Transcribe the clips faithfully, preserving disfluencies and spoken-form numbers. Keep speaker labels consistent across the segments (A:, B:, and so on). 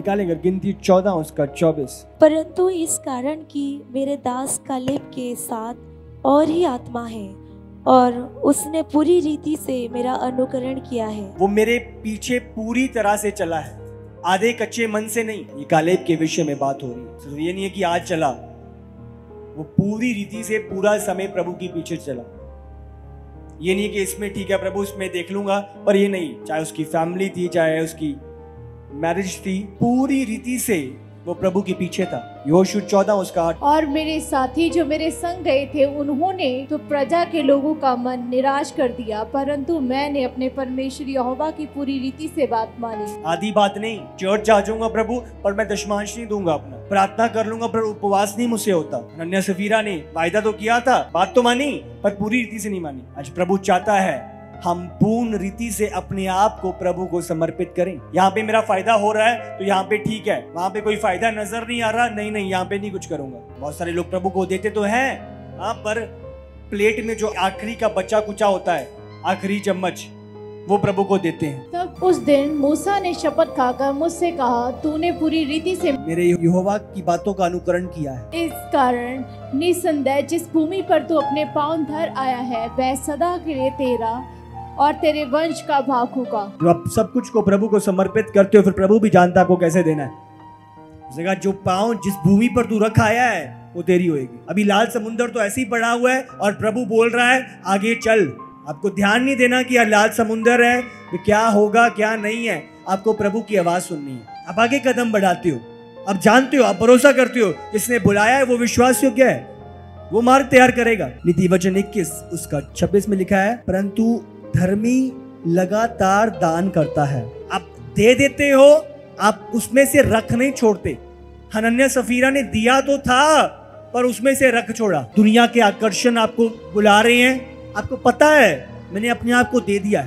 A: निकालेंगे गिनती चौदह उसका चौबीस।
B: परंतु इस कारण कि मेरे दास कालेब के साथ और ही आत्मा है और उसने पूरी रीति से मेरा अनुकरण किया है।
A: वो मेरे पीछे पूरी तरह से चला है, आधे कच्चे मन से नहीं। ये कालेब के विषय में बात हो रही है। सिर्फ ये नहीं है कि आज चला, वो पूरी रीति से पूरा समय प्रभु के पीछे चला। ये नहीं कि इसमें ठीक है प्रभु इसमें देख लूंगा, पर ये नहीं, चाहे उसकी फैमिली थी, चाहे उसकी मैरिज थी, पूरी रीति से वो प्रभु के पीछे था। यहोशू चौदह उसका आठ।
C: और मेरे साथी जो मेरे संग गए थे उन्होंने तो प्रजा के लोगों का मन निराश कर दिया, परंतु मैंने अपने परमेश्वर यहोवा की पूरी रीति से बात मानी।
A: आधी बात नहीं, चर्च आ जाऊंगा प्रभु पर मैं दशमांश नहीं दूंगा, अपना प्रार्थना कर लूंगा पर उपवास नहीं मुझसे होता। अनन्या सफीरा ने वायदा तो किया था, बात तो मानी पर पूरी रीति से नहीं मानी। आज प्रभु चाहता है हम पूर्ण रीति से अपने आप को प्रभु को समर्पित करें। यहाँ पे मेरा फायदा हो रहा है तो यहाँ पे ठीक है, वहां पे कोई फायदा नजर नहीं आ रहा, नहीं नहीं यहाँ पे नहीं कुछ करूंगा। बहुत सारे लोग प्रभु को देते तो हैं, हाँ, पर प्लेट में जो आखिरी का बचा कुचा होता है, आखिरी चम्मच, वो प्रभु को देते हैं।
C: तब उस दिन मूसा ने शपथ खाकर मुझसे कहा, तूने पूरी रीति से
A: मेरे यहोवा की बातों का अनुकरण किया है।
C: इस कारण निसंदेह जिस भूमि पर तू अपने पांव धर आया है वह सदा के लिए तेरा और तेरे वंश का भाग होगा।
A: जो आप सब कुछ को प्रभु को समर्पित करते हो, फिर प्रभु भी जानता है आपको कैसे देना है। जगह जो पांव जिस भूमि पर तू रखा आया है वो तेरी होएगी। अभी लाल समुंदर तो ऐसे ही पड़ा हुआ है और प्रभु बोल रहा है आगे चल। आपको ध्यान नहीं देना कि लाल समुंदर है तो क्या होगा क्या नहीं है, आपको प्रभु की आवाज सुननी है। आप आगे कदम बढ़ाते हो, आप जानते हो, आप भरोसा करते हो जिसने बुलाया है वो विश्वास योग्य है, वो मार्ग तैयार करेगा। नीति वचन इक्कीस उसका छब्बीस में लिखा है, परंतु धर्मी लगातार दान करता है। आप दे देते हो, आप उसमें से रख नहीं छोड़ते। हनन्या सफीरा ने दिया तो था पर उसमें से रख छोड़ा। दुनिया के आकर्षण आपको बुला रहे हैं, आपको पता है मैंने अपने आप को दे दिया है,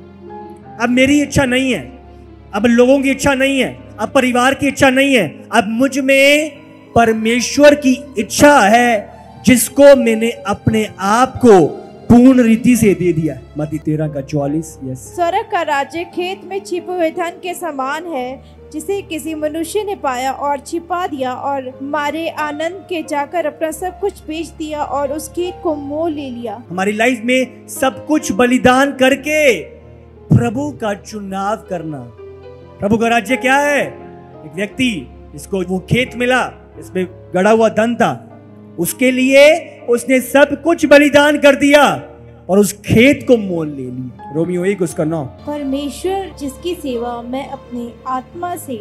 A: अब मेरी इच्छा नहीं है, अब लोगों की इच्छा नहीं है, अब परिवार की इच्छा नहीं है, अब मुझ में परमेश्वर की इच्छा है जिसको मैंने अपने आप को पूर्ण रीति से दे दिया। मत्ती तेरह का चौवालीस। यस,
C: स्वर्ग का राज्य खेत में छिपे हुए धन के समान है जिसे किसी मनुष्य ने पाया और छिपा दिया और मारे आनंद के जाकर अपना सब कुछ बेच दिया और उस खेत को मोल ले लिया।
A: हमारी लाइफ में सब कुछ बलिदान करके प्रभु का चुनाव करना। प्रभु का राज्य क्या है? एक व्यक्ति जिसको वो खेत मिला, इसमें गड़ा हुआ धन था, उसके लिए उसने सब कुछ बलिदान कर दिया और उस खेत को मोल ले लिया। रोमियो एक उसका नौ।
C: परमेश्वर जिसकी सेवा मैं अपनी आत्मा से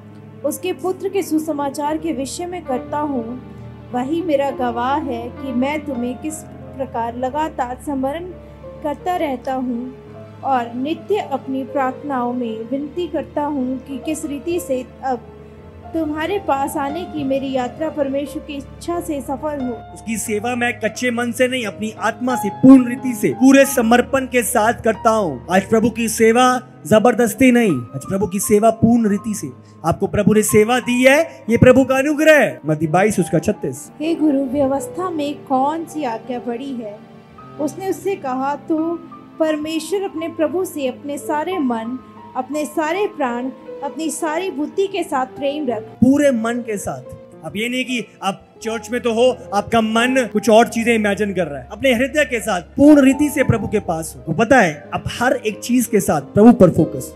C: उसके पुत्र के सुसमाचार के विषय में करता हूँ, वही मेरा गवाह है कि मैं तुम्हें किस प्रकार लगातार स्मरण करता रहता हूँ और नित्य अपनी प्रार्थनाओं में विनती करता हूँ कि किस रीति से अब तुम्हारे पास आने की मेरी यात्रा परमेश्वर की इच्छा से सफल हो।
A: उसकी सेवा मैं कच्चे मन से नहीं, अपनी आत्मा से पूर्ण रीति से पूरे समर्पण के साथ करता हूँ। आज प्रभु की सेवा जबरदस्ती नहीं, आज प्रभु की सेवा पूर्ण रीति से। आपको प्रभु ने सेवा दी है, ये प्रभु का अनुग्रह है। मत्ती बाईस उसका छत्तीस।
C: हे गुरु, व्यवस्था में कौन सी आज्ञा बड़ी है? उसने उससे कहा, तो परमेश्वर अपने प्रभु से अपने सारे मन, अपने सारे प्राण, अपनी सारी बुद्धि के साथ प्रेम रख।
A: पूरे मन के साथ। अब ये नहीं कि आप चर्च में तो हो, आपका मन कुछ और चीजें इमेजिन कर रहा है। अपने हृदय के साथ पूर्ण रीति से प्रभु के पास हो। पता है अब हर एक चीज के साथ प्रभु पर फोकस।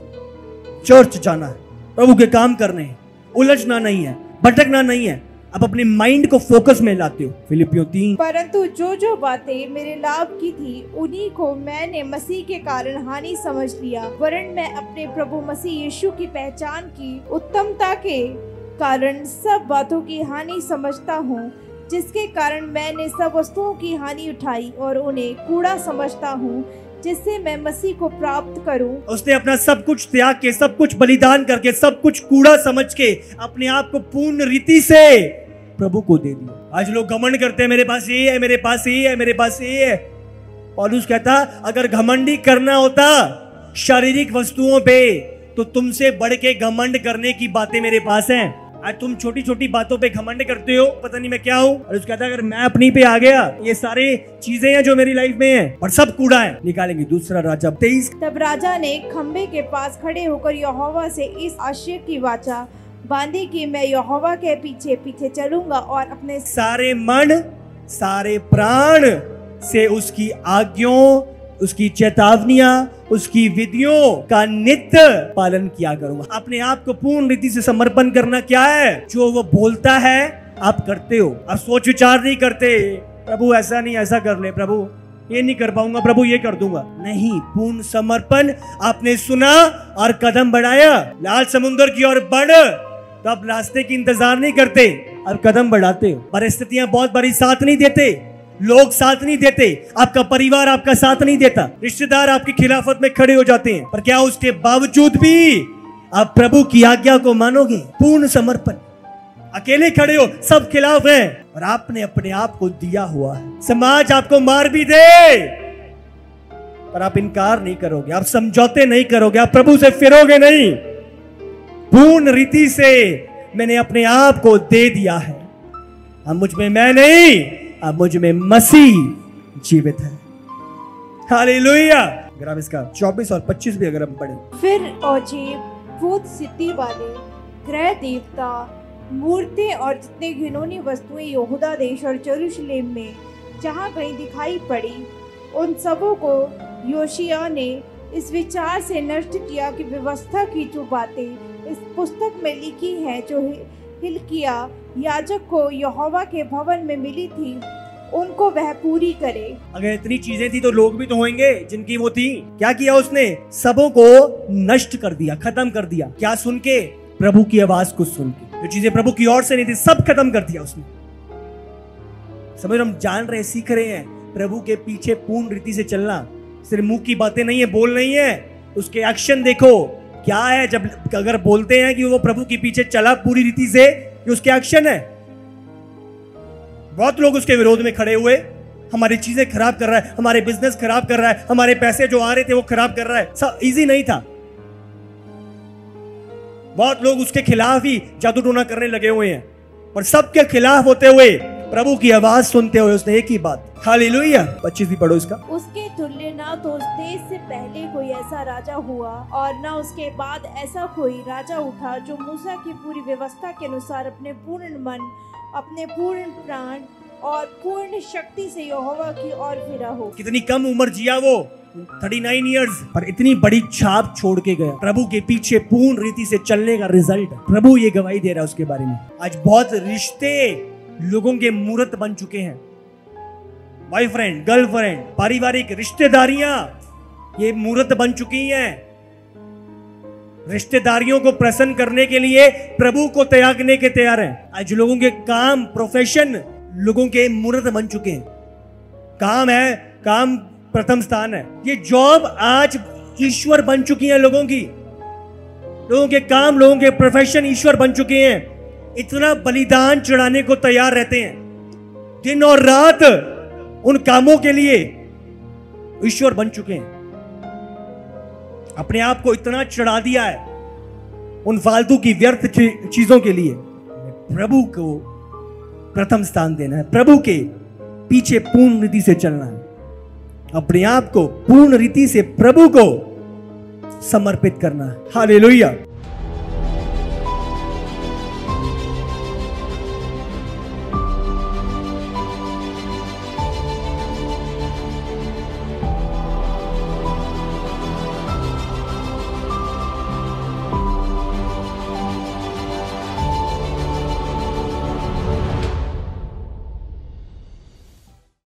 A: चर्च जाना है, प्रभु के काम करने हैं, उलझना नहीं है, भटकना नहीं है। अब अपने माइंड को फोकस में लाते हो। फिलिपियों तीन।
C: परंतु जो जो बातें मेरे लाभ की थी उन्हीं को मैंने मसीह के कारण हानि समझ लिया, वरन मैं अपने प्रभु मसीह यीशु की पहचान की उत्तमता के कारण सब बातों की हानि समझता हूँ, जिसके कारण मैंने सब वस्तुओं की हानि उठाई और उन्हें कूड़ा समझता हूँ, जिससे मैं मसीह को प्राप्त करूं।
A: उसने अपना सब कुछ त्याग के, सब कुछ बलिदान करके, सब कुछ कूड़ा समझ के अपने आप को पूर्ण रीति से प्रभु को दे दिया। आज लोग घमंड करते हैं, मेरे पास ये है, मेरे पास ये है, मेरे पास ये है। पौलुस कहता अगर घमंडी करना होता शारीरिक वस्तुओं पे तो तुमसे बढ़ के घमंड करने की बातें मेरे पास हैं। आज तुम छोटी छोटी बातों पे घमंड करते हो, पता नहीं मैं क्या हूँ। और उसका कहता अगर मैं अपनी पे आ गया, ये सारे चीजें हैं जो मेरी लाइफ में हैं और सब कूड़ा है। निकालेंगे दूसरा राजा तेईस।
C: तब राजा ने खंबे के पास खड़े होकर यहोवा से इस आशय की वाचा बांधी कि मैं यहोवा के पीछे पीछे चलूंगा और अपने
A: सारे मन सारे प्राण से उसकी आज्ञाओं, उसकी चेतावनियां, उसकी विधियों का नित्य पालन किया करूंगा। अपने आप को पूर्ण रीति से समर्पण करना क्या है? जो वो बोलता है आप करते हो। आप सोच विचार नहीं करते, प्रभु ऐसा नहीं ऐसा कर ले, प्रभु ये नहीं कर पाऊंगा, प्रभु ये कर दूंगा। नहीं, पूर्ण समर्पण। आपने सुना और कदम बढ़ाया, लाल समुद्र की ओर बढ़, तो आप रास्ते की इंतजार नहीं करते, अब कदम बढ़ाते हो। परिस्थितियां बहुत बारी साथ नहीं देते, लोग साथ नहीं देते, आपका परिवार आपका साथ नहीं देता, रिश्तेदार आपकी खिलाफत में खड़े हो जाते हैं, पर क्या उसके बावजूद भी आप प्रभु की आज्ञा को मानोगे? पूर्ण समर्पण। अकेले खड़े हो, सब खिलाफ हैं, और आपने अपने आप को दिया हुआ है। समाज आपको मार भी दे, पर आप इनकार नहीं करोगे, आप समझौते नहीं करोगे, आप प्रभु से फिरोगे नहीं। पूर्ण रीति से मैंने अपने आप को दे दिया है। अब मुझ में मैं नहीं, अब मुझ में मसीह जीवित है। हालेलुया। अगर आप इसका चौबीस और पच्चीस भी अगर हम पढ़ें।
C: फिर औजेब, भूत सिद्धि वाले, ग्रह देवता, मूर्ति और जितने घिनौनी वस्तुएं यहूदा देश और यरूशलेम में जहां कहीं दिखाई पड़ी, उन सबों को योशिय्याह ने इस विचार से नष्ट किया कि व्यवस्था की जो बातें इस पुस्तक में लिखी हैं, जो हिल्किय्याह याजक को यहोवा के भवन में मिली थी, उनको वह पूरी करे।
A: अगर इतनी चीजें थी तो लोग भी तो होंगे जिनकी वो थी। क्या किया उसने? सबों को नष्ट कर दिया, खत्म कर दिया। क्या सुन के? प्रभु की आवाज को सुन के। जो चीजें प्रभु की ओर से नहीं थी सब खत्म कर दिया उसने। समझ, हम जान रहे, सीख रहे हैं प्रभु के पीछे पूर्ण रीति से चलना। सिर्फ मुंह की बातें नहीं है, बोल नहीं है, उसके एक्शन देखो क्या है। जब अगर बोलते हैं कि वो प्रभु के पीछे चला पूरी रीति से, ये उसके एक्शन है। बहुत लोग उसके विरोध में खड़े हुए, हमारी चीजें खराब कर रहा है, हमारे बिजनेस खराब कर रहा है, हमारे पैसे जो आ रहे थे वो खराब कर रहा है। सब इजी नहीं था। बहुत लोग उसके खिलाफ ही जादू टोना करने लगे हुए हैं, पर सबके खिलाफ होते हुए प्रभु की आवाज सुनते हुए उसने एक ही बात, हालेलुया। पच्चीस भी पढ़ो इसका।
C: उसके तुल्य ना तो उस देश से पहले कोई ऐसा राजा हुआ और ना उसके बाद ऐसा कोई राजा उठा जो मूसा की पूरी व्यवस्था के अनुसार अपने पूर्ण मन, अपने पूर्ण प्राण और पूर्ण शक्ति से यहोवा की ओर फिरा हो। कितनी कम उम्र जिया वो, उनतालीस इयर्स, पर इतनी बड़ी छाप छोड़ के गया। प्रभु के पीछे पूर्ण रीति से चलने का रिजल्ट प्रभु ये गवाही दे रहा है उसके बारे में। आज बहुत रिश्ते लोगों के मूर्त बन चुके हैं। बॉयफ्रेंड, गर्लफ्रेंड, पारिवारिक रिश्तेदारियां ये मूर्त बन चुकी हैं। रिश्तेदारियों को प्रसन्न करने के लिए प्रभु को त्यागने के तैयार हैं। आज लोगों के काम, प्रोफेशन लोगों के मूर्त बन चुके हैं। काम है, काम प्रथम स्थान है। ये जॉब आज ईश्वर बन चुकी है लोगों की। लोगों के काम, लोगों के प्रोफेशन ईश्वर बन चुके हैं। इतना बलिदान चढ़ाने को तैयार रहते हैं, दिन और रात उन कामों के लिए ईश्वर बन चुके हैं। अपने आप को इतना चढ़ा दिया है उन फालतू की व्यर्थ चीजों के लिए। प्रभु को प्रथम स्थान देना है, प्रभु के पीछे पूर्ण रीति से चलना है, अपने आप को पूर्ण रीति से प्रभु को समर्पित करना है। हालेलुया।